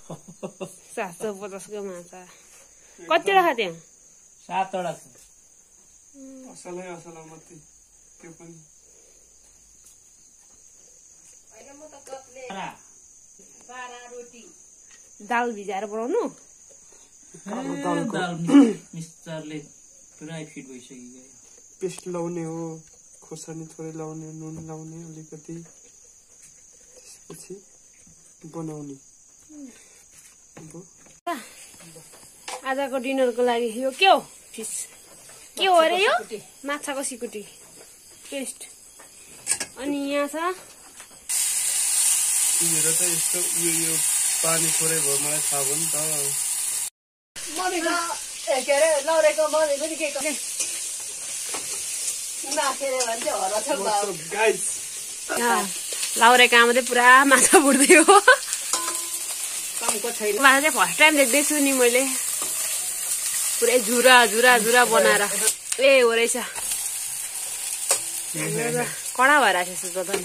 750 को माछा कति राख त्यहाँ 7 वटा छ असलै मात्रै त्यो पनि हैन म त कत्ले बारा रोटी दाल भिजाएर बनाउनु दाल मिक्सचरले पुरा फिट भइसक्यो पेस्ट लाउने हो खोर्सानी थोरै लाउने नुन लाउने अलिकति त्यसपछि बनाउने आजको डिनरको लागि यो के हो फिस के हो अरे यो माछाको सिकुटी पेस्ट अनि यहाँ छ हेर त यस्तो यो पानी थोरै भयो मलाई थाहा भयो नि त मनीको के अरे लौरेको मनी पनि के नाखेर भन्छ हरा छ गाइस लाउरेको आमा चाहिँ पुरा माछा बुड्दै हो कामको छैन माछा चाहिँ फर्स्ट टाइम देख्दैछु नि मैले पुरै झुरा झुरा झुरा बनाएर ए हो रहेछ कडा भएर आएको त नि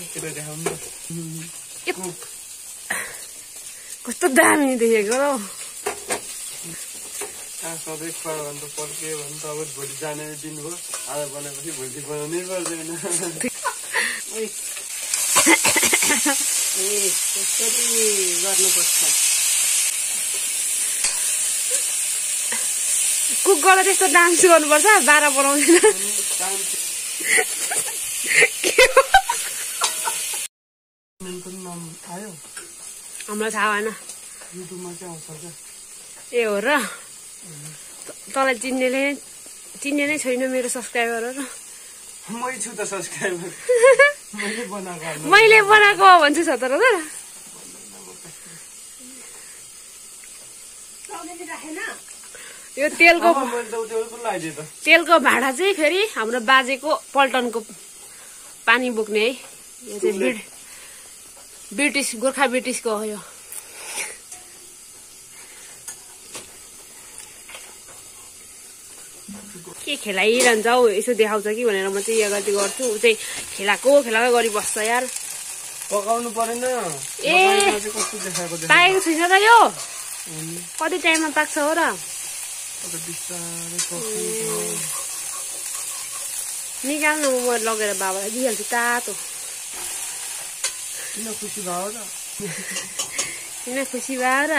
कस्तो दामी देखेको हौ सधैँ खुवायो भने त पर्क्यो भने त अब भोलि जाने दिन भयो आज बनाएपछि भोलि बनाउनै पर्दैन त्यसरी गर्नुपर्छ कुक गर्दा त्यस्तो डान्स गर्नुपर्छ 12 बनाउँदैन नाम आयो हामीलाई थाहा भएन युट्युबमा चाहिँ आउँछ क्या ए हो र तँलाई चिन्ने नै छैन मेरो सब्सक्राइबरहरू मै छु त सब्सक्राइबर मैले बनाएको भन्छु 17 हजार यो तेलको भाँडा चाहिँ फेरि हाम्रो बाजेको पल्टनको पानी बोक्ने है यो चाहिँ ब्रिटिस गोर्खा ब्रिटिसको हो यो के खेलाइरहन्छ हौ यसो देखाउँछ कि भनेर म चाहिँ यो गल्ती गर्छु ऊ चाहिँ खेलाको गरिबस्छ यार पकाउनु परेन ए पाएको छुइछ त यो कति टाइममा पाक्छ हो र निकाल्न म लगेर बाबालाई दिइहाल्छु तातो किन खुसी भयो र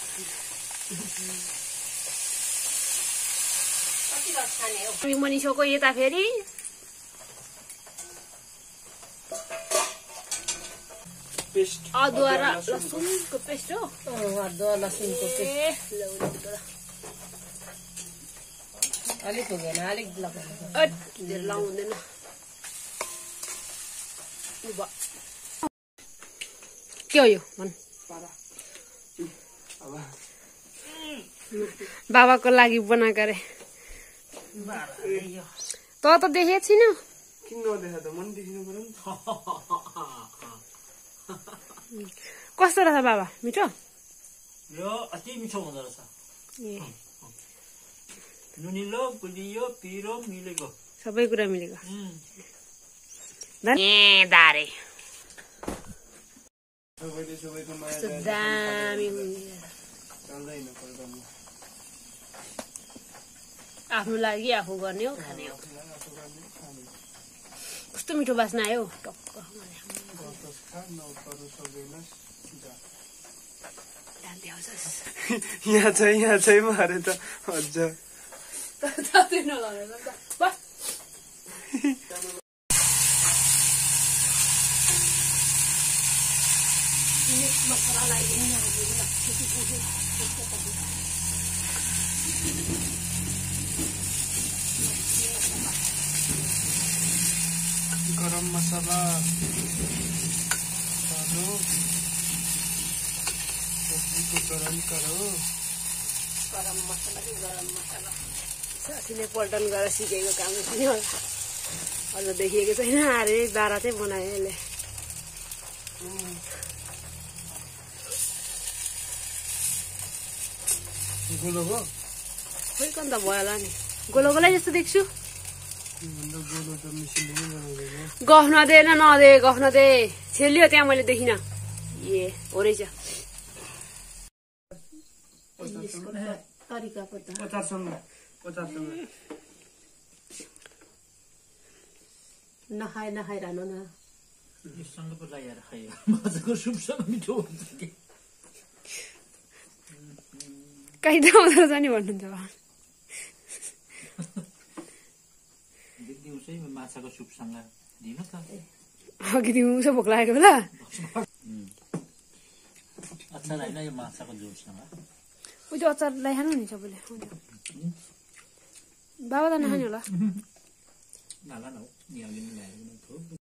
मनिषको यता फेरि अदुवा र लसुनको पेस्ट हो अदुवा लसुनको पेस्ट अलिक हुँदैन अलिक लाउँदैन के हो यो भन् बाबाको लागि बनाएको रे त देखेको छैन किन नदेखा त मन देखिनु पर्यो नि कस्तो रहेछ बाबा मिठो यो अति मिठो हुँदो रहेछ ए नुनिलो गुलियो पिरो मिलेको सबै कुरा मिलेको ए दारे दामी आफ्नो लागि आफू गर्ने हो खाने हो कस्तो मिठो बास्ना आयो टक्क यहाँ चाहिँ मारे त अझ गरम मसाला गरम मसाला साथीले पल्टन गरेर सिकेको काम थियो अझ देखिएको छैन अरे बारा चाहिँ बनायो यसले गोलोको खोइ कन्त भयो होला नि गोलोगोलाई जस्तो देख्छु गफ नदे छेलियो त्यहाँ मैले देखिन ए हो रहेछ यसको तरिका पो त अचारसँग नखाइरहनु न यससँग पो लगाएर खायो माछाको सुपसँग मिठो हुन्छ कि कहीँ त आउँदो रहेछ नि भन्नुहुन्छ दिउँसै माछाको सुपसँग दिनु त अघि दिउँसो भोक लागेको बेला अचार होइन यो माछाको झोलसँग उयो अचार ल्याइखानु नि सबैले बाबा त नखाने होला नाला न हो